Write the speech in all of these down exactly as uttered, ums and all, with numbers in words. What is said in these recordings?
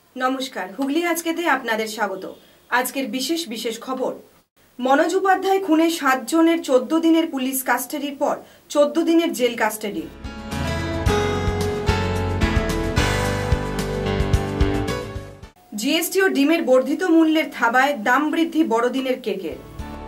नमस्कार हुगली आजकेते आपनादेर स्वागत। आजकेर विशेष विशेष खबर मनोज उपाध्याय खुने सात जनेर चौदह दिनेर पुलिस कास्टडिर पर चौदह दिनेर जेल कास्टडि। जीएसटी और डिमेर बर्धित मूल्येर थाबाय दाम बृद्धि बड़दिनेर केकेर।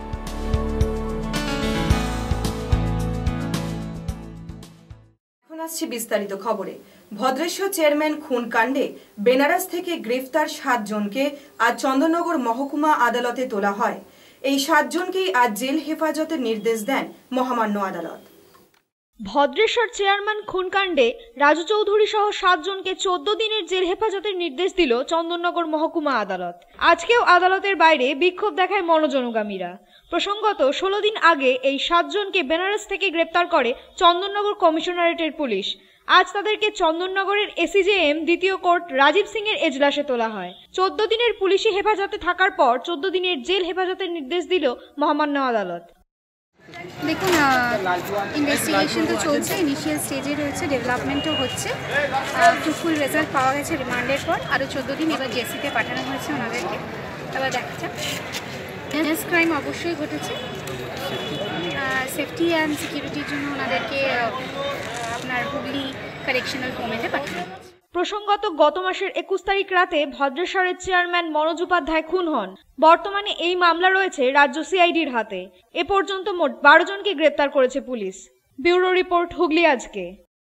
विस्तारित खबरे भद्रेश्वर चेयरमैन खून कांडे बेनारस থেকে গ্রেফতার सात জনকে आज চন্দননগর মহকুমা আদালতে তোলা হয়। এই সাত জনকেই आज জেল হেফাজতের নির্দেশ দেন মহামান্য আদালত। ভদ্রেশ্বর চেয়ারম্যান খুন কাণ্ডে রাজু চৌধুরী সহ সাত জনকে চোদ্দ দিনের জেল হেফাজতের নির্দেশ দিল চন্দননগর মহকুমা আদালত। আজকেও আদালতের বাইরে বিক্ষোভ দেখায় মনোজনগামীরা। প্রসঙ্গত ষোলো দিন আগে এই সাত জনকে বেনারস থেকে গ্রেপ্তার করে চন্দননগর কমিশনারেটের পুলিশ। আজ তাদেরকে চন্দননগরের এসিজেএম দ্বিতীয় কোর্ট রাজীব সিং এর এজলাসে তোলা হয়। চোদ্দ দিনের পুলিশি হেফাজতে থাকার পর চোদ্দ দিনের জেল হেফাজতের নির্দেশ দিল মহামান্য আদালত। দেখুন, ইনভেস্টিগেশন তো চলছে, ইনিশিয়াল স্টেজে রয়েছে, ডেভেলপমেন্টও হচ্ছে। ফ্রুটফুল রেজাল্ট পাওয়া গেছে রিমান্ডের পর। আরও চোদ্দো দিন এবার জেসিতে পাঠানো হয়েছে ওনাদেরকে। এবার দেখা যাক। ম্যানেজ ক্রাইম অবশ্যই ঘটেছে, সেফটি অ্যান্ড সিকিউরিটির জন্য ওনাদেরকে আপনার হুগলি কারেকশনাল হোমেতে পাঠানো হয়েছে। প্রসঙ্গত গত মাসের একুশ তারিখ রাতে ভদ্রেশ্বরের চেয়ারম্যান মনোজ উপাধ্যায় খুন হন। বর্তমানে এই মামলা রয়েছে রাজ্য সিআইডির হাতে। এ পর্যন্ত মোট বারো জনকে গ্রেপ্তার করেছে পুলিশ। ব্যুরো রিপোর্ট, হুগলি আজকে।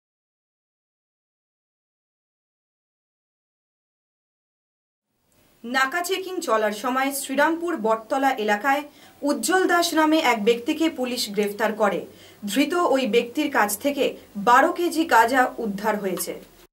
নাকা চেকিং চলার সময় শ্রীরামপুর বটতলা এলাকায় উজ্জ্বল দাস নামে এক ব্যক্তিকে পুলিশ গ্রেফতার করে। ধৃত ওই ব্যক্তির কাছ থেকে বারো কেজি গাঁজা উদ্ধার হয়েছে।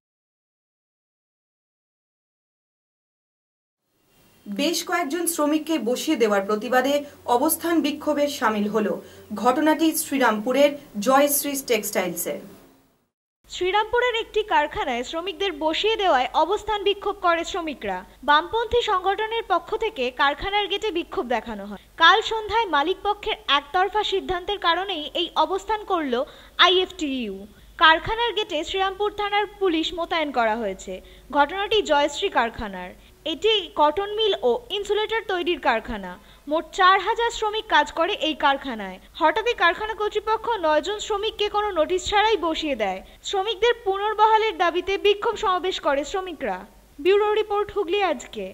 বেশ কয়েকজন শ্রমিককে বসিয়ে দেওয়ার প্রতিবাদে অবস্থান বিক্ষোভে সামিল হল। ঘটনাটি শ্রীরামপুরের জয়শ্রী টেক্সটাইলসের। শ্রীরামপুরের একটি কারখানায় শ্রমিকদের বসিয়ে দেওয়ায় অবস্থান বিক্ষোভ করে শ্রমিকরা। বামপন্থী সংগঠনের পক্ষ থেকে কারখানার গেটে বিক্ষোভ দেখানো হয়। কাল সন্ধ্যায় মালিক পক্ষের একতরফা সিদ্ধান্তের কারণেই এই অবস্থান করল আইএফটিইউ। কারখানার গেটে শ্রীরামপুর থানার পুলিশ মোতায়েন করা হয়েছে। ঘটনাটি জয়শ্রী কারখানার। এটি কটন মিল ও ইনসুলেটর তৈরির কারখানা। মোট চার হাজার শ্রমিক কাজ করে এই কারখানায়। হঠাৎই কারখানা কর্তৃপক্ষ নয়জন শ্রমিককে কোনো নোটিশ ছাড়াই বসিয়ে দেয়। শ্রমিকদের পুনর্বহালের দাবিতে বিক্ষোভ সমাবেশ করে শ্রমিকরা। ব্যুরো রিপোর্ট, হুগলি আজকে।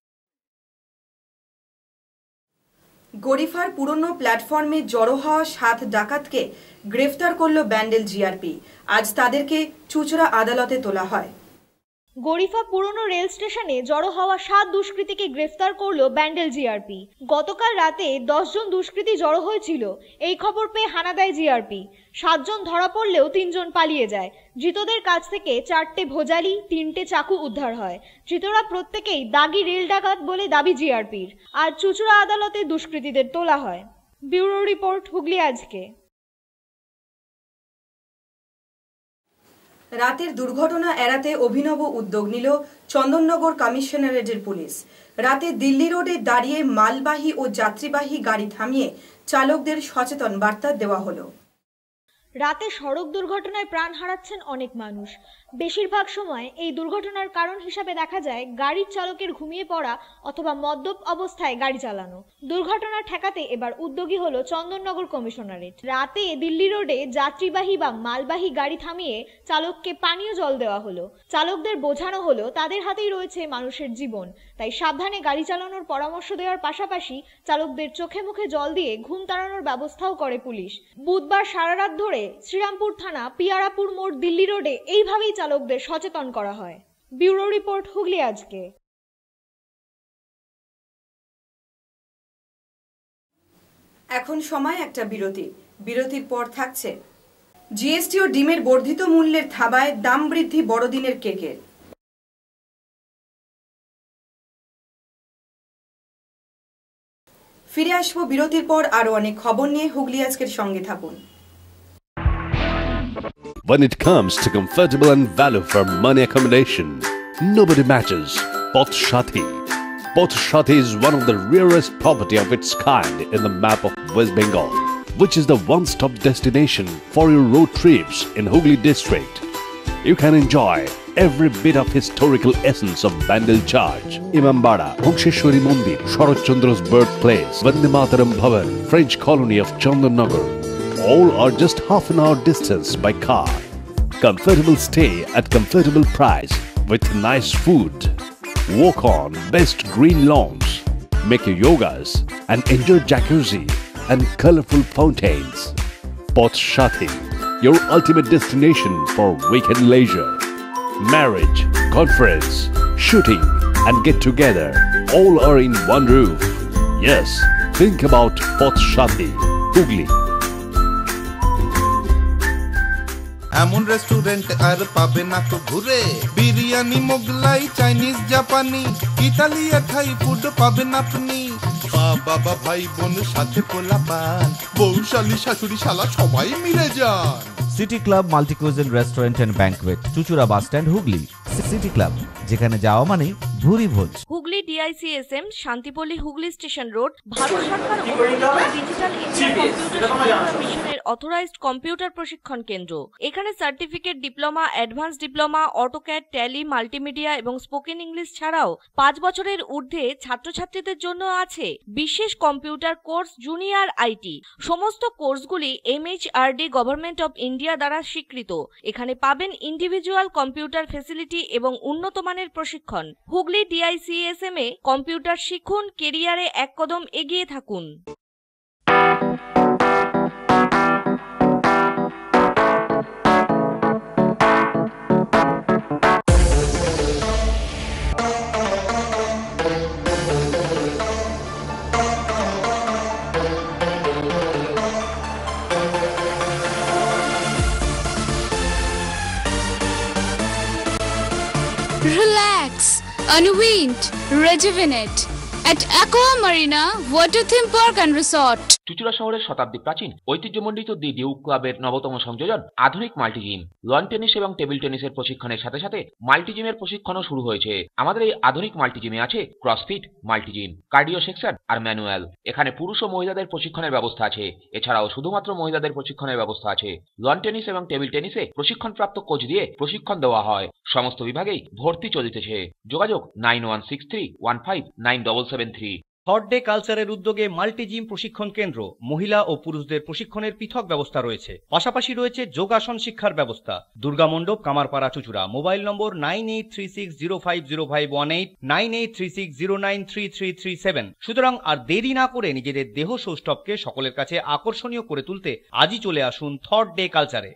গরিফার পুরনো প্ল্যাটফর্মে জড়ো হওয়া সাত ডাকাতকে গ্রেফতার করল ব্যান্ডেল জিআরপি। আজ তাদেরকে চুঁচুড়া আদালতে তোলা হয়। গরিফা পুরনো রেল স্টেশনে জড়ো হওয়া সাত দুষ্কৃতীকে গ্রেফতার করল ব্যান্ডেল জিআরপি। গতকাল রাতে দশ জন দুষ্কৃতী জড়ো হয়েছিল। এই খবর পেয়ে হানা দেয় জিআরপি। সাতজন ধরা পড়লেও তিনজন পালিয়ে যায়। ধৃতদের কাছ থেকে চারটে ভোজালি, তিনটে চাকু উদ্ধার হয়। ধৃতরা প্রত্যেকেই দাগি রেল ডাকাত বলে দাবি জিআরপির। আর চুঁচুড়া আদালতে দুষ্কৃতীদের তোলা হয়। ব্যুরো রিপোর্ট, হুগলি আজকে। রাতের দুর্ঘটনা এড়াতে অভিনব উদ্যোগ নিল চন্দননগর কমিশনারেটের পুলিশ। রাতে দিল্লি রোডে দাঁড়িয়ে মালবাহী ও যাত্রীবাহী গাড়ি থামিয়ে চালকদের সচেতন বার্তা দেওয়া হলো। রাতে সড়ক দুর্ঘটনায় প্রাণ হারাচ্ছেন অনেক মানুষ। বেশিরভাগ সময় এই দুর্ঘটনার কারণ হিসাবে দেখা যায় গাড়ির চালকের ঘুমিয়ে পড়া অথবা মদ্যপ অবস্থায় গাড়ি চালানো। দুর্ঘটনা ঠেকাতে এবার উদ্যোগী হলো চন্দননগর কমিশনারেট। রাতে দিল্লি রোডে যাত্রীবাহী বা মালবাহী গাড়ি থামিয়ে চালককে পানীয় জল দেওয়া হলো। চালকদের বোঝানো হলো তাদের হাতেই রয়েছে মানুষের জীবন, তাই সাবধানে গাড়ি চালানোর পরামর্শ দেওয়ার পাশাপাশি চালকদের চোখে মুখে জল দিয়ে ঘুম তাড়ানোর ব্যবস্থাও করে পুলিশ। বুধবার সারা রাত ধরে শ্রীরামপুর থানা পিয়ারাপুর মোড় দিল্লি রোডে এইভাবেই চালকদের সচেতন করা হয়। ব্যুরো রিপোর্ট, হুগলি আজকে। এখন সময় একটা বিরতি। বিরতির পর থাকছে জিএসটি ও ডিমের বর্ধিত মূল্যের থাবায় দাম বৃদ্ধি বড়দিনের কেকের। ফিরে আসবো বিরতির পর আরো অনেক খবর নিয়ে। হুগলি আজকের সঙ্গে থাকুন। When it comes to comfortable and value for money accommodation, nobody matches Pothshati. Pothshati is one of the rarest property of its kind in the map of West Bengal, which is the one-stop destination for your road trips in Hooghly district. You can enjoy every bit of historical essence of Bandel Charge. Imambara, Bhongsheshwari Mandir, Sharat Chandra's birthplace, Vande Mataram Bhavan, French colony of Chandannagar. All are just half an hour distance by car. Comfortable stay at comfortable price with nice food. Walk on best green lawns. Make your yogas and enjoy jacuzzi and colorful fountains. Potshathi, your ultimate destination for weekend leisure. Marriage, conference, shooting and get together all are in one roof. Yes, think about Potshathi, Hooghly. এমন restaurant আর পাবে না তো ঘুরে biryani Mughlai Chinese Japanese Italian Thai food পাবেন আপনি বাবা ভাই বোন সাথে পোলাপান বউশালী শাশুড়ি শালা সবাই মিলে যান city club multi cuisine restaurant and banquet Chuchura bus stand Hooghly city club যেখানে যাওয়া মানে ভুরি ভোজ Hooghly DICSM Shantipalli Hooghly station road Bharat সরকার ডিজিটাল ইন্ডিয়া কম্পিউটার মিশনের অথরাইজড কম্পিউটার প্রশিক্ষণ কেন্দ্র। এখানে certificate diploma, advance diploma, AutoCAD, Tally, multimedia এবং স্পোকেন ইংলিশ ছাড়াও পাঁচ বছরের ঊর্ধ্বে ছাত্রছাত্রীদের জন্য আছে বিশেষ কম্পিউটার কোর্স, জুনিয়র আইটি। সমস্ত কোর্সগুলি এমএইচআরডি গভর্নমেন্ট অব ইন্ডিয়া দ্বারা স্বীকৃত। এখানে পাবেন ইন্ডিভিজুয়াল কম্পিউটার ফেসিলিটি এবং উন্নত মানের প্রশিক্ষণ। হুগলি ডিআইসিএসএম এ কম্পিউটার শিখুন, কেরিয়ারে এক কদম এগিয়ে থাকুন। Relax, unwind, rejuvenate at Aqua Marina Water Theme Park and Resort. Chuchura শহরের শতাব্দী প্রাচীন ঐতিহ্যমণ্ডিত দি ডিউক ক্লাবের নবতম সংযোজন আধুনিক মাল্টিজিম। লন টেনিস এবং টেবিল টেনিসের প্রশিক্ষণের সাথে সাথে মাল্টিজিমের প্রশিক্ষণও শুরু হয়েছে। আমাদের এই আধুনিক মাল্টিজিমে আছে ক্রসফিট, মাল্টিজিম, কার্ডিও সেকশন আর ম্যানুয়াল। এখানে পুরুষ ও মহিলাদের প্রশিক্ষণের ব্যবস্থা আছে। এছাড়াও শুধুমাত্র মহিলাদের প্রশিক্ষণের ব্যবস্থা আছে। লন টেনিস এবং টেবিল টেনিসে প্রশিক্ষণপ্রাপ্ত কোচ দিয়ে প্রশিক্ষণ দেওয়া হয়। সমস্ত বিভাগেই ভর্তি চলিতেছে। যোগাযোগ nine one six three one five nine double seven three. Third day কালচারের উদ্যোগে মাল্টিজিম প্রশিক্ষণ কেন্দ্র, মহিলা ও পুরুষদের প্রশিক্ষণের পৃথক ব্যবস্থা রয়েছে। পাশাপাশি রয়েছে যোগাসন শিক্ষার ব্যবস্থা। Durga Mandap, Kamarpara, Chuchura. Mobile number nine eight three six zero five zero five one eight, nine eight three six zero nine three three three seven. সুতরাং আর দেরি না করে নিজেদের দেহ সৌষ্ঠবকে সকলের কাছে আকর্ষণীয় করে তুলতে আজই চলে আসুন থার্ড ডে কালচারে।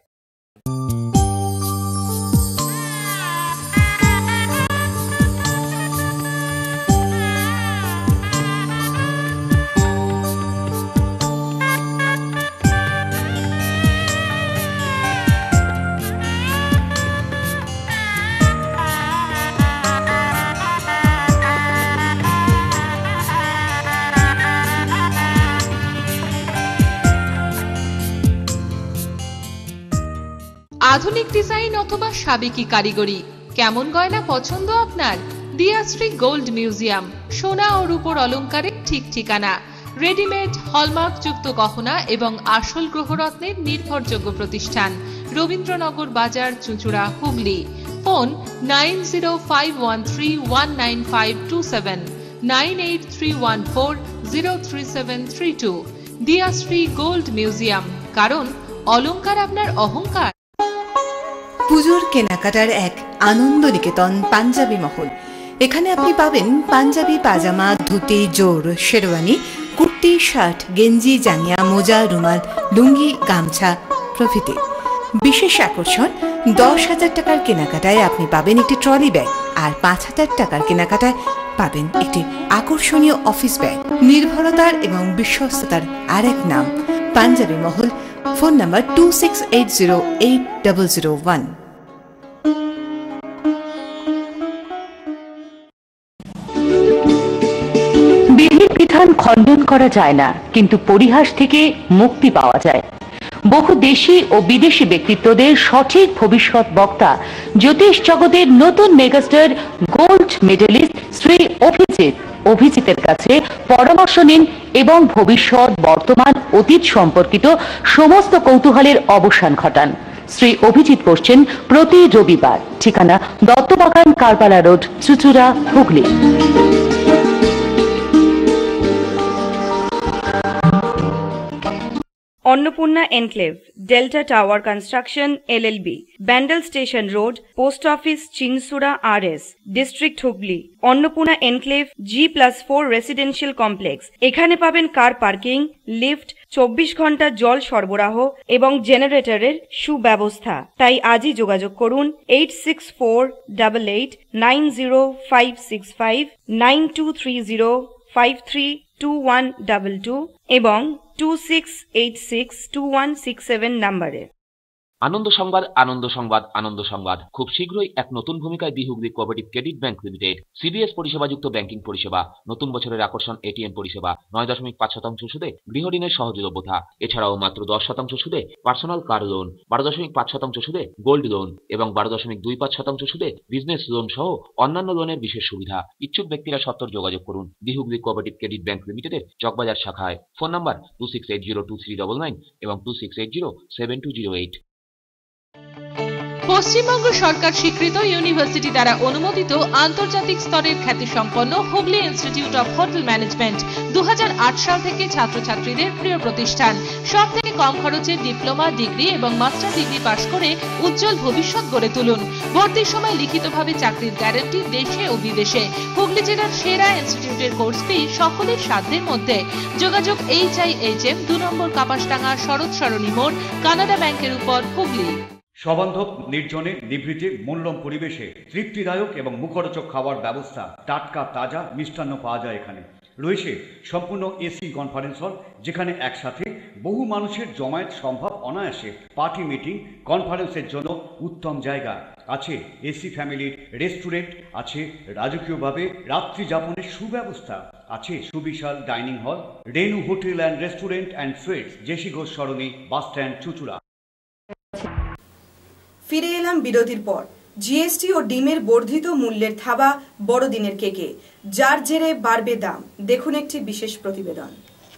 আধুনিক ডিজাইন অথবা সাবেকি কারিগরি, কেমন গয়না পছন্দ আপনার? দিয়াশ্রী গোল্ড মিউজিয়াম, সোনা ও রূপোর অলংকারের ঠিক ঠিকানা। রেডিমেড, হলমার্ক যুক্ত গহনা এবং আসল গ্রহরত্নের নির্ভরযোগ্য প্রতিষ্ঠান। Rabindranagar Bazar, Chuchura, Hooghly. Phone nine zero five one three one nine five two seven, nine eight three one four zero three seven three two. Diyashri gold museum, কারণ অলংকার আপনার অহংকার। পুজোর কেনাকাটার এক আনন্দ নিকেতন পাঞ্জাবি মহল। এখানে আপনি পাবেন পাঞ্জাবি, পাজামা, ধুতি, জোর, শেরওয়ানি, কুর্তি, শার্ট, গেঞ্জি, জাঙ্গিয়া, মোজা, রুমাল, লুঙ্গি, গামছা প্রভৃতি। বিশেষ আকর্ষণ, দশ হাজার টাকার কেনাকাটায় আপনি পাবেন একটি ট্রলি ব্যাগ, আর পাঁচ হাজার টাকার কেনাকাটায় পাবেন একটি আকর্ষণীয় অফিস ব্যাগ। নির্ভরতার এবং বিশ্বস্ততার আরেক নাম Punjabi Mahal. Phone number two six eight zero eight double zero one. বিধির বিধান খণ্ডন করা যায় না, কিন্তু পরিহাস থেকে মুক্তি পাওয়া যায়। বহু দেশি ও বিদেশি ব্যক্তিত্বদের সঠিক ভবিষ্যৎ বক্তা, জ্যোতিষ জগতের নতুন megastar, gold medalist Shri Abhijit অভিজিতের কাছে পরামর্শ নিন এবং ভবিষ্যৎ, বর্তমান, অতীত সম্পর্কিত সমস্ত কৌতূহলের অবসান ঘটান। শ্রী অভিজিৎ বসছেন প্রতি রবিবার। ঠিকানা Duttabagan Karbala road, Chuchura, Hooghly. Annapurna enclave, delta tower construction LLB, Bandel station road, post office Chinsurah RS, district Hooghly. Annapurna enclave G plus four residential complex. एखाने पाबेन कार पार्किंग, लिफ्ट, चौबीस घंटा जल सरबराह एवं जेनारेटरेर सुव्यवस्था। ताई आजই যোগাযোগ করুন eight six four double eight nine zero five six five, nine two three zero five three two one double two এবং two six eight six two one six seven নাম্বারে। আনন্দ সংবাদ, আনন্দ সংবাদ, আনন্দ সংবাদ। খুব শীঘ্রই এক নতুন ভূমিকায় the Hooghly cooperative credit bank limited CBS পরিষেবাযুক্ত ব্যাংকিং পরিষেবা, নতুন বছরের আকর্ষণ এটিএম পরিষেবা, নয় দশমিক পাঁচ শতাংশ সুদে গৃহঋণের সহজলভ্যতা, এছাড়াও মাত্র দশ শতাংশ সুদে পার্সোনাল কার লোন, বারো দশমিক পাঁচ শতাংশ সুদে গোল্ড লোন এবং বারো দশমিক দুই পাঁচ শতাংশ সুদে বিজনেস লোন সহ অন্যান্য লোনের বিশেষ সুবিধা। ইচ্ছুক ব্যক্তিরা সত্বর যোগাযোগ করুন the Hooghly cooperative credit bank লিমিটেডের চকবাজার শাখায়। Phone number two six eight zero two three double nine এবং two six eight zero seven two zero eight. Paschimbanga সরকার স্বীকৃত ইউনিভার্সিটি দ্বারা অনুমোদিত আন্তর্জাতিক স্তরের খ্যাতিসম্পন্ন Hooghly institute of hotel management দু হাজার আট সাল থেকে ছাত্রছাত্রীদের প্রিয় প্রতিষ্ঠান। সব থেকে কম খরচে ডিপ্লোমা, ডিগ্রি এবং মাস্টার ডিগ্রি পাশ করে উজ্জ্বল ভবিষ্যৎ গড়ে তুলুন। ভর্তির সময় লিখিতভাবে চাকরির গ্যারান্টি দেশে ও বিদেশে। হুগলি জেলার সেরা ইনস্টিটিউটের কোর্স ফি সকলের সাধ্যের মধ্যে। যোগাযোগ এইচ আই এইচ এম, দু নম্বর কাপাসডাঙ্গা, শরৎ সরণী মোড়, কানাডা ব্যাংকের উপর, হুগলি। সবান্ধব, নির্জনে, নিভৃতে, মূল্যম পরিবেশে তৃপ্তিদায়ক এবং মুখরোচক খাবার ব্যবস্থা। টাটকা তাজা মিষ্টান্ন পাওয়া যায় এখানে। রয়েছে সম্পূর্ণ এসি কনফারেন্স হল, যেখানে একসাথে বহু মানুষের জমায়েত সম্ভব অনায়াসে। পার্টি, মিটিং, কনফারেন্সের জন্য উত্তম জায়গা। আছে এসি ফ্যামিলির রেস্টুরেন্ট, আছে রাজকীয়ভাবে রাত্রি যাপনের সুব্যবস্থা, আছে সুবিশাল dining hall. Renu hotel and restaurant and sweets, JC Ghosh Sarani, bus stand, Chuchura. ফিরে এলাম বিরতির পর। জিএসটি ও ডিমের বর্ধিত মূল্যের থাবা বড়দিনের কেকে, যার জেরে বাড়বে দাম। দেখুন একটি বিশেষ প্রতিবেদন।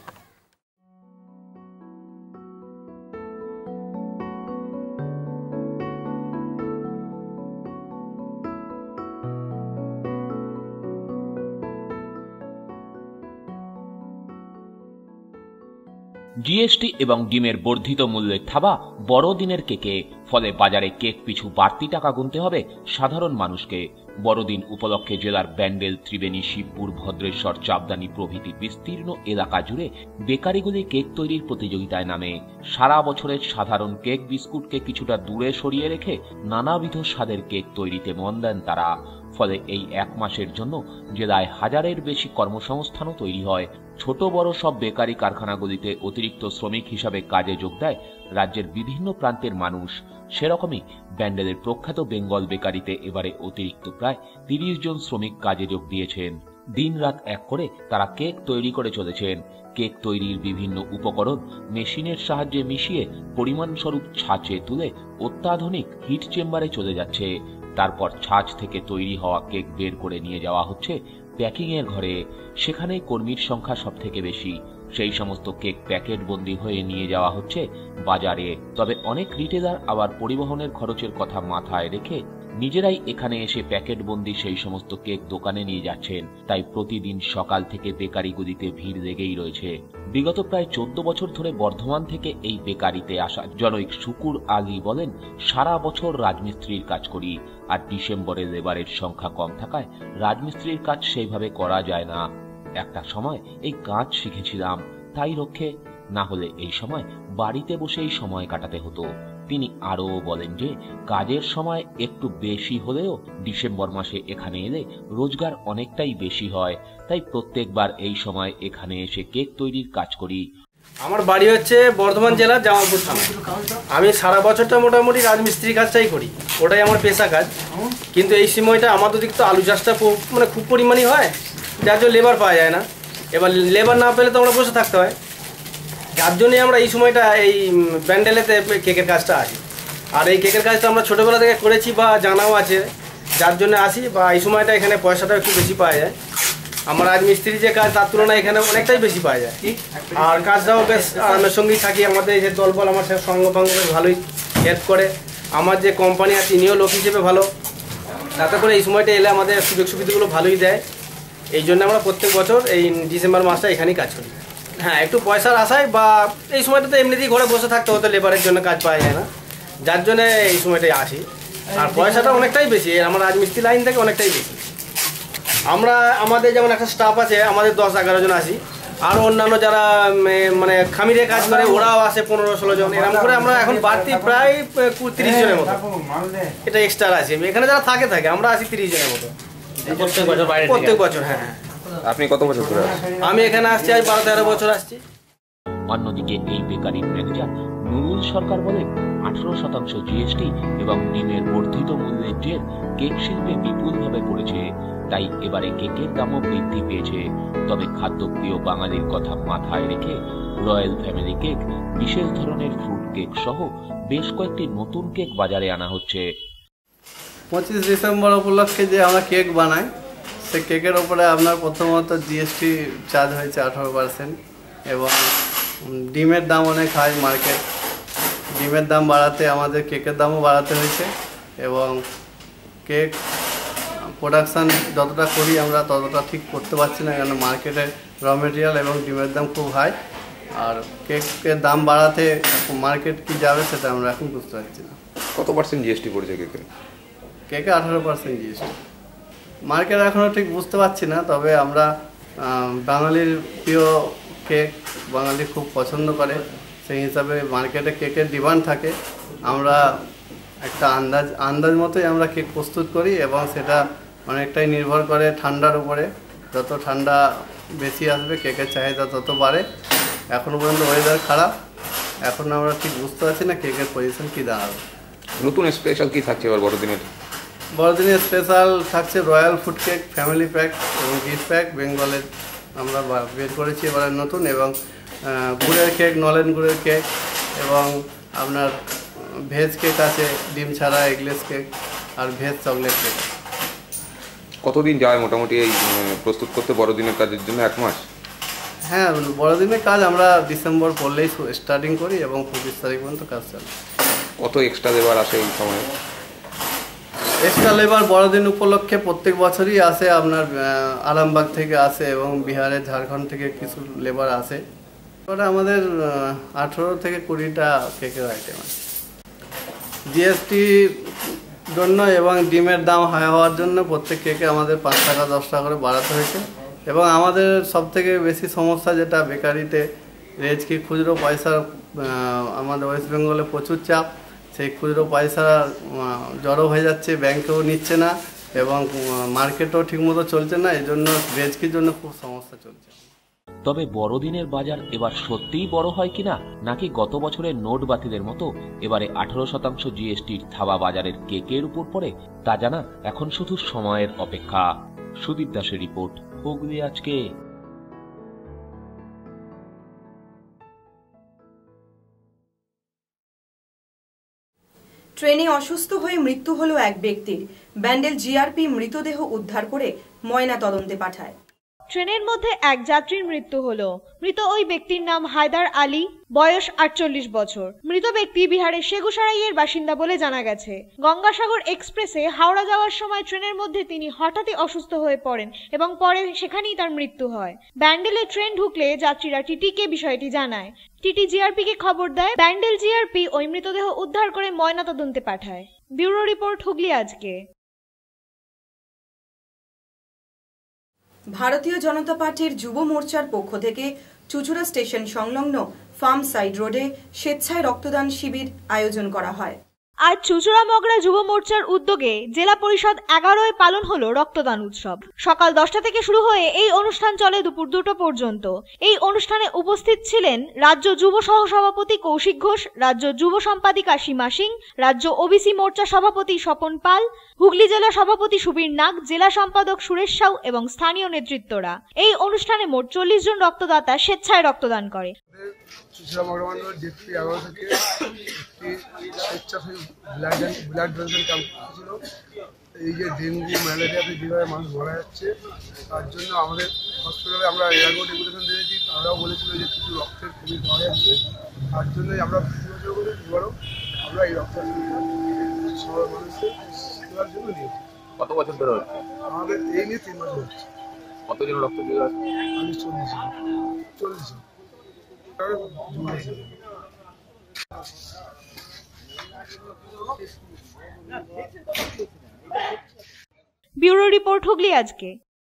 জিএসটি এবং ডিমের বর্ধিত মূল্যের থাবা বড়দিনের কেকে, ফলে বাজারে কেক পিছু বাড়তি টাকা গুনতে হবে সাধারণ মানুষকে। বড়দিন উপলক্ষে জেলার ব্যান্ডেল, ত্রিবেণী, শিবপুর, ভদ্রেশ্বর, চাপদানি প্রভৃতি বিস্তীর্ণ এলাকা জুড়ে বেকারিগুলি কেক তৈরির প্রতিযোগিতায় নামে। সারা বছরের সাধারণ কেক বিস্কুটকে কিছুটা দূরে সরিয়ে রেখে নানাবিধ স্বাদের কেক তৈরিতে মন দেন তারা। ফলে এই এক মাসের জন্য জেলায় হাজারের বেশি কর্মসংস্থানও তৈরি হয়। ছোট বড় সব বেকারি কারখানাগুলিতে অতিরিক্ত শ্রমিক হিসাবে কাজে যোগ দেয় রাজ্যের বিভিন্ন প্রান্তের মানুষ। সেরকমই ব্যান্ডেলের প্রখ্যাত বেঙ্গল বেকারিতে এবারে অতিরিক্ত প্রায় তিরিশ জন শ্রমিক কাজে যোগ দিয়েছেন। দিন রাত এক করে তারা কেক তৈরি করে চলেছেন। কেক তৈরির বিভিন্ন উপকরণ মেশিনের সাহায্যে মিশিয়ে পরিমাণস্বরূপ ছাঁচে তুলে অত্যাধুনিক হিট চেম্বারে চলে যাচ্ছে। তারপর ছাঁচ থেকে তৈরি হওয়া কেক বের করে নিয়ে যাওয়া হচ্ছে প্যাকিং এর ঘরে। সেখানেই কর্মীর সংখ্যা সব থেকে বেশি। সেই সমস্ত কেক প্যাকেট বন্দি হয়ে নিয়ে যাওয়া হচ্ছে বাজারে। তবে অনেক রিটেলার আবার পরিবহনের খরচের কথা মাথায় রেখে নিজেরাই এখানে এসে প্যাকেট বন্দি সেই সমস্ত কেক দোকানে নিয়ে যাচ্ছেন। তাই প্রতিদিন সকাল থেকে বেকারিগুলিতে ভিড় লেগেই রয়েছে। বিগত প্রায় চোদ্দ বছর ধরে বর্ধমান থেকে এই বেকারিতে আসা জনৈক শুকুর আলী বলেন, সারা বছর রাজমিস্ত্রির কাজ করি, আর ডিসেম্বরে লেবারের সংখ্যা কম থাকায় রাজমিস্ত্রির কাজ সেইভাবে করা যায় না। একটা সময় এই কাজ শিখেছিলাম, তাই রক্ষে না হলে এই সময় বাড়িতে বসেই সময় কাটাতে হতো। তিনি আরও বলেন যে কাজের সময় একটু বেশি হলেও ডিসেম্বর মাসে এখানে এলে রোজগার অনেকটাই বেশি হয়। তাই প্রত্যেকবার এই সময় এখানে এসে কেক তৈরির কাজ করি। আমার বাড়ি হচ্ছে বর্ধমান জেলার জামালপুর থানা। আমি সারা বছরটা মোটামুটি রাজমিস্ত্রি কাজটাই করি, ওটাই আমার পেশা কাজ। কিন্তু এই সময়টা আমাদের দিক তো আলু চাষটা মানে খুব পরিমাণই হয়, যার জন্য লেবার পাওয়া যায় না। এবার লেবার না পেলে তো আমরা বসে থাকতে হয়। যার জন্যই আমরা এই সময়টা এই ব্যান্ডেলেতে কেকের কাজটা আসি। আর এই কেকের কাজটা আমরা ছোটোবেলা থেকে করেছি বা জানাও আছে, যার জন্য আসি। বা এই সময়টা এখানে পয়সাটা একটু বেশি পাওয়া যায়। আমার রাজমিস্ত্রি যে কাজ তার তুলনায় এখানে অনেকটাই বেশি পাওয়া যায়। আর কাজটাও বেশ আরামের সঙ্গেই থাকি। আমাদের এই যে দলবল আমার সঙ্গ ভঙ্গ বেশ ভালোই হেল্প করে। আমার যে কোম্পানি আছে তিনিও লোক হিসেবে ভালো, তাতে করে এই সময়টা এলে আমাদের সুযোগ সুবিধাগুলো ভালোই দেয়। এই জন্য আমরা প্রত্যেক বছর এই ডিসেম্বর মাসটা এখানেই কাজ করি। হ্যাঁ, একটু পয়সার আশায় বা এই সময়টা তো এমনিতেই ঘরে বসে থাকতে হতো, লেবারের জন্য কাজ পাওয়া যায় না, যার জন্য এই সময়টাই আসি। আর পয়সাটা অনেকটাই বেশি, আমার রাজমিস্ত্রি লাইন থেকে অনেকটাই বেশি। আমরা আমাদের যেমন একটা স্টাফ আছে, আমাদের দশ এগারো জন আসি, আর অন্যান্য যারা মানে খামিরে কাজ করে ওরাও আসে পনেরো ষোলো জন, এরকম করে আমরা এখন বাড়তি প্রায় তিরিশ জনের মতো। এটা এক্সট্রা আছে, এখানে যারা থাকে থাকে আমরা আসি তিরিশ জনের মতো প্রত্যেক বছর। বাইরে প্রত্যেক বছর। হ্যাঁ। আপনি কত বছর ধরে? আমি এখানে আসছি আজ বারো তেরো বছর আসছি। অন্যদিকে এই বেকারির ম্যানেজার নুরুল সরকার বলেন, আঠারো শতাংশ জিএসটি এবং ডিমের বর্ধিত মূল্যের জের কেক শিল্পে বিপুলভাবে পড়েছে, তাই এবারে কেকের দামও বৃদ্ধি পেয়েছে। তবে খাদ্যপ্রিয় বাঙালির কথা মাথায় রেখে রয়্যাল ফ্যামিলি কেক, বিশেষ ধরনের ফ্রুট কেক সহ বেশ কয়েকটি নতুন কেক বাজারে আনা হচ্ছে। পঁচিশ ডিসেম্বর উপলক্ষে যে আমরা কেক বানাই, সে কেকের ওপরে আপনার প্রথমত জিএসটি চার্জ হয়েছে আঠারো পার্সেন্ট, এবং ডিমের দাম অনেক হাই মার্কেট। ডিমের দাম বাড়াতে আমাদের কেকের দামও বাড়াতে হয়েছে, এবং কেক প্রোডাকশান যতটা করি আমরা ততটা ঠিক করতে পারছি না, কারণ মার্কেটে র মেটেরিয়াল এবং ডিমের দাম খুব হাই। আর কেকের দাম বাড়াতে মার্কেট কি যাবে সেটা আমরা এখন বুঝতে পারছি না। কত পার্সেন্ট জিএসটি পড়েছে কেকে? কেকে আঠারো পার্সেন্ট জিএসটি। মার্কেট এখনও ঠিক বুঝতে পারছি না, তবে আমরা বাঙালির প্রিয় কেক বাঙালি খুব পছন্দ করে, সেই হিসাবে মার্কেটে কেকের ডিমান্ড থাকে। আমরা একটা আন্দাজ আন্দাজ মতোই আমরা কেক প্রস্তুত করি, এবং সেটা অনেকটাই নির্ভর করে ঠান্ডার উপরে। যত ঠান্ডা বেশি আসবে কেকের চাহিদা তত বাড়ে। এখনও পর্যন্ত ওয়েদার খারাপ, এখন আমরা ঠিক বুঝতে পারছি না কেকের পজিশন কী দাঁড়াবে। নতুন স্পেশাল কী থাকছে এবার বড়দিনের? বড়দিনের স্পেশাল থাকছে royal food cake, family pack এবং গিফট প্যাক বেঙ্গলের আমরা বের করেছি এবারে নতুন, এবং গুড়ের কেক, নলেন গুড়ের কেক, এবং আপনার ভেজ কেক আছে, ডিম ছাড়া এগলেস কেক, আর ভেজ চকলেট কেক। কতদিন যায় মোটামুটি এই প্রস্তুত করতে বড়দিনের কাজের জন্য? এক মাস? হ্যাঁ, বড়দিনের কাজ আমরা ডিসেম্বর পড়লেই স্টার্টিং করি এবং পঁচিশ তারিখ পর্যন্ত কাজ চলে। কত এক্সট্রা লেবার আসে এই সময়? এক্সট্রা লেবার বড়দিন উপলক্ষে প্রত্যেক বছরই আসে, আপনার আরামবাগ থেকে আসে এবং বিহারের ঝাড়খণ্ড থেকে কিছু লেবার আসে। ওটা আমাদের আঠেরো থেকে কুড়িটা কেকের আইটেম আছে। জিএসটি জন্য এবং ডিমের দাম হাই হওয়ার জন্য প্রত্যেক কেকে আমাদের পাঁচ টাকা দশ টাকা করে বাড়াতে হয়েছে, এবং আমাদের সবথেকে বেশি সমস্যা যেটা বেকারিতে রেজকি খুচরো পয়সা, আমাদের ওয়েস্ট বেঙ্গলে প্রচুর চাপ, সেই খুচরো পয়সা জড়ো হয়ে যাচ্ছে, ব্যাংকেও নিচ্ছে না এবং মার্কেটও ঠিকমতো চলছে না, এই জন্য রেজকির জন্য খুব সমস্যা চলছে। তবে বড়দিনের বাজার এবার সত্যিই বড় হয় কিনা, নাকি গত বছরের নোট বাতিলের মতো এবারে আঠারো শতাংশ জিএসটির থাবা বাজারের কেকের উপর পড়ে, তা জানা এখন শুধু সময়ের অপেক্ষা। সুদীপ দাসের রিপোর্ট, হুগলি আজকে। ট্রেনে অসুস্থ হয়ে মৃত্যু হলো এক ব্যক্তির। ব্যান্ডেল জিআরপি মৃতদেহ উদ্ধার করে ময়না তদন্তে পাঠায়। ট্রেনের মধ্যে এক যাত্রীর মৃত্যু হলো। মৃত ওই ব্যক্তির নাম হায়দার আলী, বয়স আটচল্লিশ বছর। মৃত ব্যক্তি বিহারের সেগুসারাইয়ের বাসিন্দা বলে জানা গেছে। গঙ্গাসাগর এক্সপ্রেসে হাওড়া যাওয়ার সময় ট্রেনের মধ্যে তিনি হঠাৎই অসুস্থ হয়ে পড়েন এবং পরে সেখানেই তার মৃত্যু হয়। ব্যান্ডেলে ট্রেন ঢুকলে যাত্রীরা টিটিকে বিষয়টি জানায়। টিটি জিআরপিকে খবর দেয়। ব্যান্ডেল জিআরপি ওই মৃতদেহ উদ্ধার করে ময়নাতদন্তে পাঠায়। ব্যুরো রিপোর্ট, হুগলি আজকে। ভারতীয় জনতা পার্টির যুব মোর্চার পক্ষ থেকে চুচুড়া স্টেশন সংলগ্ন ফার্ম সাইড রোডে স্বেচ্ছায় রক্তদান শিবির আয়োজন করা হয়। আজ চুচুড়া মগরা যুব মোর্চার উদ্যোগে জেলা পরিষদ এগারোয় পালন হলো রক্তদান উৎসব। সকাল দশটা থেকে শুরু হয়ে এই অনুষ্ঠান চলে দুপুর দুটো পর্যন্ত। এই অনুষ্ঠানে উপস্থিত ছিলেন রাজ্য যুব সহসভাপতি কৌশিক ঘোষ, রাজ্য যুব সম্পাদিকা সীমা সিং, রাজ্য ওবিসি মোর্চা সভাপতি স্বপন পাল, হুগলি জেলা সভাপতি সুবীর নাগ, জেলা সম্পাদক সুরেশ সাউ এবং স্থানীয় নেতৃত্বরা। এই অনুষ্ঠানে মোট চল্লিশ জন রক্তদাতা স্বেচ্ছায় রক্তদান করে। চুচুড়া মগরা মন্ডল ডিপি এগারো থেকে একটি স্বেচ্ছাসেবী ব্লাড ব্লাড ডোনেশন ক্যাম্প ছিল। এই যে ডেঙ্গু ম্যালেরিয়াতে যেভাবে মানুষ মারা যাচ্ছে, তার জন্য আমাদের হসপিটালে আমরা এয়ারগো ডেপুটেশন দিয়েছি। তারাও বলেছিল যে কিছু রক্তের কমি পাওয়া যাচ্ছে, তার জন্যই আমরা প্রতি বছর করে এবারও আমরা এই রক্তদানটা সবার মানুষের সেবার জন্য নিয়েছি। কত বছর ধরে হচ্ছে? আমাদের এই নিয়ে তিন বছর হচ্ছে। কতজন রক্ত দিয়ে আছে? আমি চল্লিশ চল্লিশ ব্যুরো রিপোর্ট হুগলি আজকে।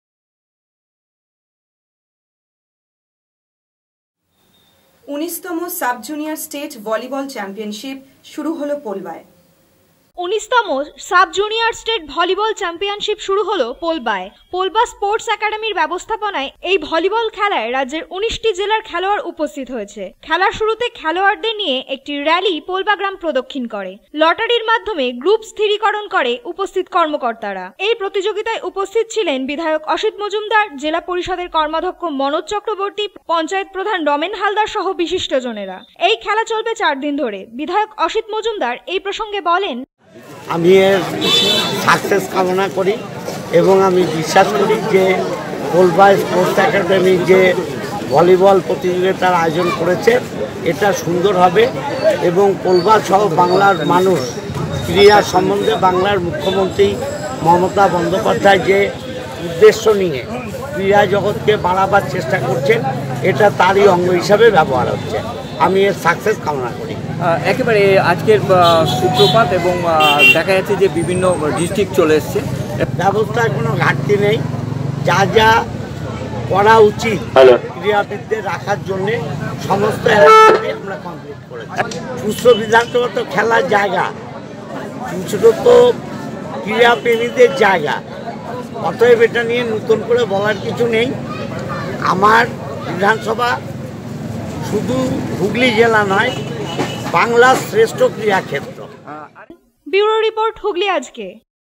উনিশতম sub junior state volleyball championship শুরু হলো পোলবায়। উনিশতম sub junior state volleyball championship শুরু হলো পোলবায়। পোলবা স্পোর্টস একাডেমির ব্যবস্থাপনায় এই ভলিবল খেলায় রাজ্যের উনিশটি জেলার খেলোয়াড় উপস্থিত হয়েছে। খেলার শুরুতে খেলোয়াড়দের নিয়ে একটি র্যালি পোলবা গ্রাম প্রদক্ষিণ করে। লটারির মাধ্যমে গ্রুপ স্থিরীকরণ করে উপস্থিত কর্মকর্তারা। এই প্রতিযোগিতায় উপস্থিত ছিলেন বিধায়ক অসিত মজুমদার, জেলা পরিষদের কর্মাধ্যক্ষ মনোজ চক্রবর্তী, পঞ্চায়েত প্রধান রমেন হালদার সহ বিশিষ্টজনেরা। এই খেলা চলবে চার দিন ধরে। বিধায়ক অসিত মজুমদার এই প্রসঙ্গে বলেন, আমি এর সাকসেস কামনা করি এবং আমি বিশ্বাস করি যে পোলবা স্পোর্টস একাডেমি যে ভলিবল প্রতিযোগিতার আয়োজন করেছে এটা সুন্দর হবে এবং পোলবা সহ বাংলার মানুষ ক্রীড়া সম্বন্ধে বাংলার মুখ্যমন্ত্রী মমতা বন্দ্যোপাধ্যায় যে উদ্দেশ্য নিয়ে ক্রীড়া জগৎকে বাড়াবার চেষ্টা করছেন এটা তারই অঙ্গ হিসাবে ব্যবহার হচ্ছে। আমি এর সাকসেস কামনা করি। একেবারে আজকের সূত্রপাত এবং দেখা যাচ্ছে যে বিভিন্ন ডিস্ট্রিক্ট চলে এসছে, ব্যবস্থার কোনো ঘাটতি নেই। যা যা করা উচিত ক্রীড়াবিদদের রাখার জন্য সমস্ত এলাকাতে আমরা কমপ্লিট করেছি। সুস্থ বিধানসভা তো খেলার জায়গা, চুচুড়ো তো ক্রীড়াপ্রেমীদের জায়গা, অতএব এটা নিয়ে নতুন করে বলার কিছু নেই। আমার বিধানসভা শুধু হুগলি জেলা নয়, বাংলার শ্রেষ্ঠ ক্রীড়াক্ষেত্র। ব্যুরো রিপোর্ট হুগলি আজকে।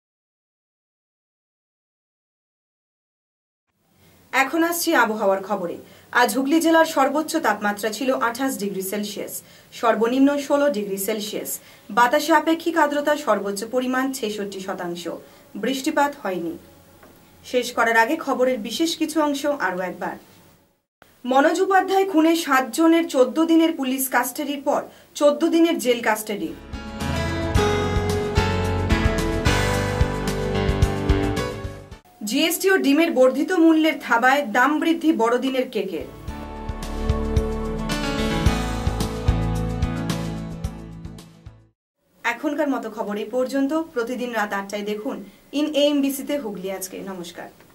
এখন আসছি আবহাওয়ার খবরে। আজ হুগলি জেলার সর্বোচ্চ তাপমাত্রা ছিল আঠাশ ডিগ্রি সেলসিয়াস, সর্বনিম্ন ষোলো ডিগ্রি সেলসিয়াস। বাতাসে আপেক্ষিক আর্দ্রতা সর্বোচ্চ পরিমাণ ছেষট্টি শতাংশ। বৃষ্টিপাত হয়নি। শেষ করার আগে খবরের বিশেষ কিছু অংশ আরও একবার। মনোজ উপাধ্যায় খুনে সাত জনের চোদ্দ দিনের পুলিশ কাস্টাডির পর চোদ্দ দিনের জেল কাস্টাডি। জিএসটি ও ডিমের বর্ধিত মূল্যের থাবায় দাম বৃদ্ধি বড়দিনের কেকের। এখনকার মতো খবর এই পর্যন্ত। প্রতিদিন রাত আটটায় দেখুন ইন এএমবিসিতে হুগলি আজকে। নমস্কার।